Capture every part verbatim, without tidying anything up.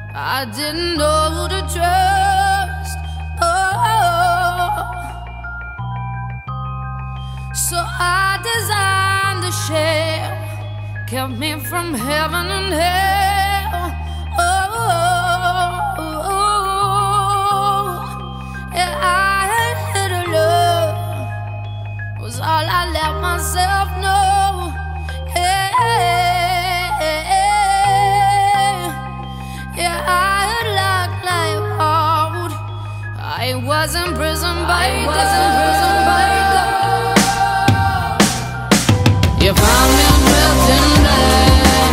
I didn't know who to trust. Oh, so I designed a shell, kept me from heaven and hell. Oh, yeah, I had hit a love, was all I let myself know. Yeah, yeah, I had locked life out. I was imprisoned by I was imprisoned by God. You found me drifting back,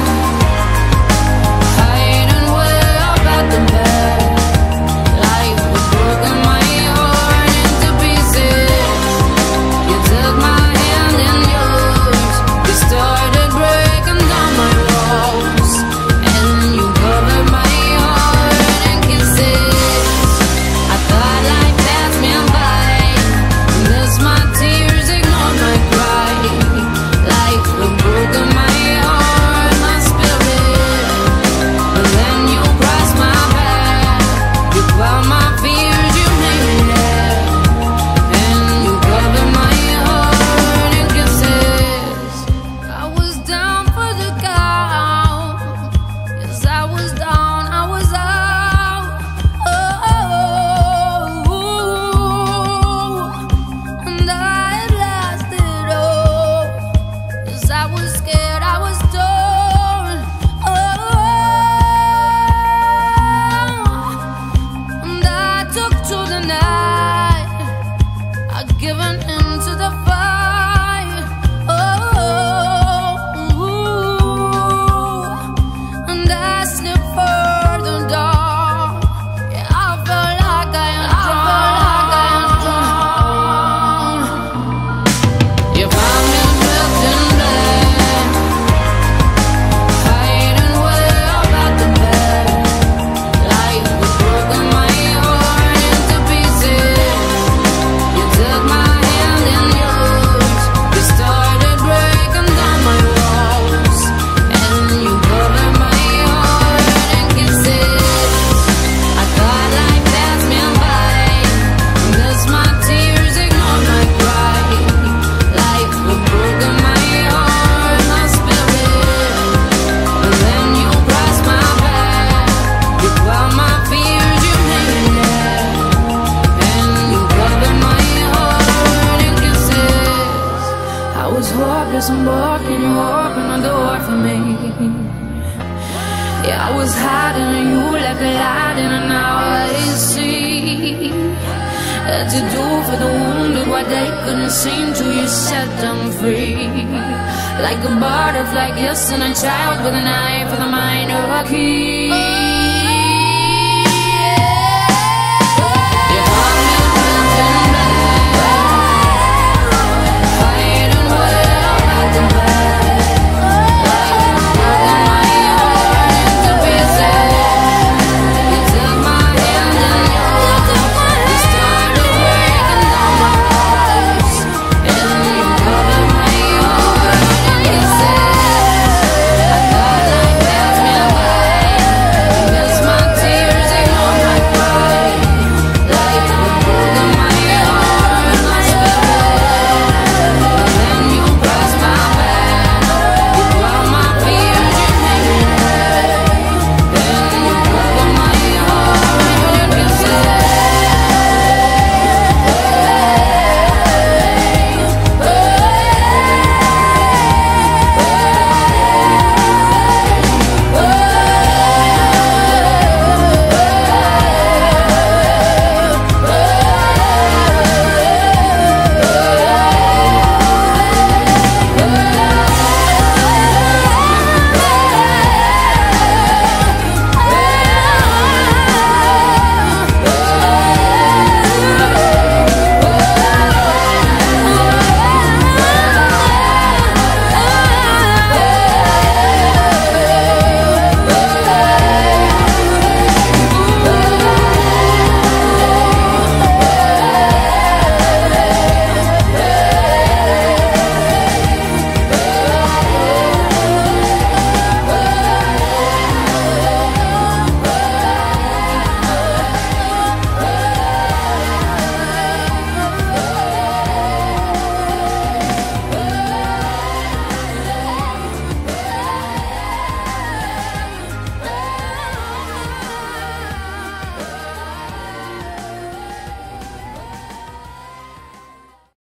hiding way up at the back. Life was broken, my heart into pieces. You took my hand in yours, you started breaking down my walls, and you covered my heart in kisses. I thought life passed me by, missed my tears, ignored my cry. Life was broken, my heart, my spirit, but then you crossed my path. You quelled my fears, you made me laugh, and you covered my heart in kisses. I was down for the count, yes, I was down, I was out. Oh, and I had lost it all. Yes, I was scared, I was torn. Oh, and I took to the night, I'd given in to the fight. Oh, and I slipped further down. Yeah, I felt like I am drowned. You found me drifting back, hiding way up at the back. Life was broken, my heart into pieces. You took my hand in yours, you started breaking down my walls, and you covered my heart in kisses. I thought life passed me by, missed my tears, ignored my cry. Life was broken, my heart, my spirit, but then you crossed my path. You quelled my fears, you made me laugh, and you covered my heart in kisses. I was hopeless and walking, you opened the door for me. Yeah, I was hiding and you like a light, and now I see. Had to do for the wounded what they couldn't seem to. You set them free, like a butterfly kissing a child with a knife for the minor key.